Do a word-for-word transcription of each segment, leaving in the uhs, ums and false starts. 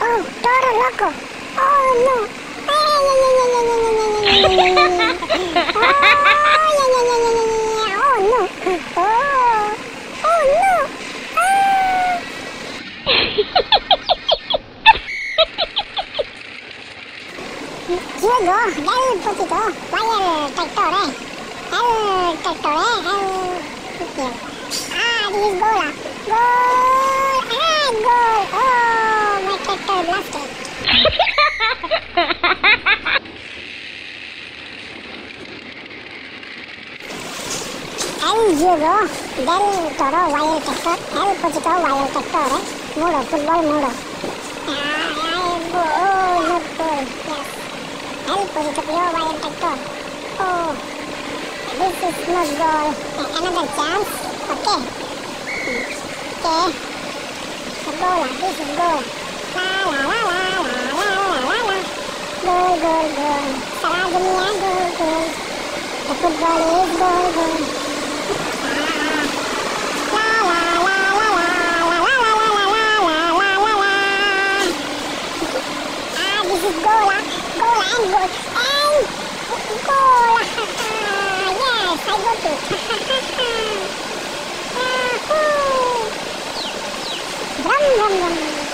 Oh, Toro Loco. Oh no. Oh, no. Oh, oh no. Ah. Diego, dal poquito, vaya el tractor, eh. El tractor, eh. El... Ah, this is goal. Goal. Ah, goal. Oh, my tractor blasted. El Diego, del Toro, vaya el tractor. El poquito, vaya el tractor, eh. Muro, fútbol, muro. Ah, goal, not goal. Yes. El poquito, vaya el tractor. Oh. This is not goal. Another chance. Okay. Okay. The goal. This is goal. La la la la la la la la la. Goal, goal, goal. Salah dunia, goal, goal. The football is goal, goal. La la la la la la la la la la la la la la. Ah, this is goal. Goal and goal and goal. Yes, I got it. Brum, brum, brum.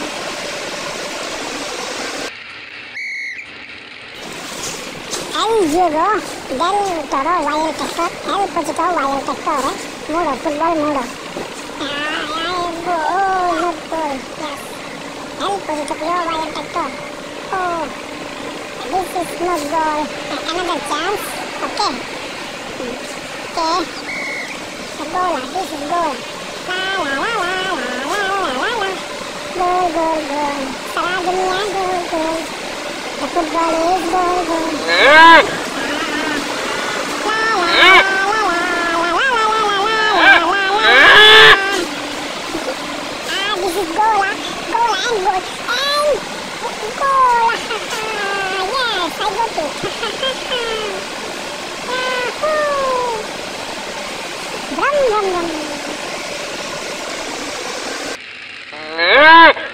El Diego, del Toro, vaya el tractor. El poquito, vaya el tractor, eh. Muro, fútbol, muro. Ah, goal, not goal. Yes. El poquito, vaya el tractor. Oh, this is not goal. Another chance. Okay. Okay. The goal, this is goal. La la la la la la la la la. Goal, goal, goal. Salah dunia, goal, goal. The football is goal, goal. La la la la la la la la la la la la. Ah, this is goal, goal and goal and goal. Yes, I got it. Brum, brum, brum.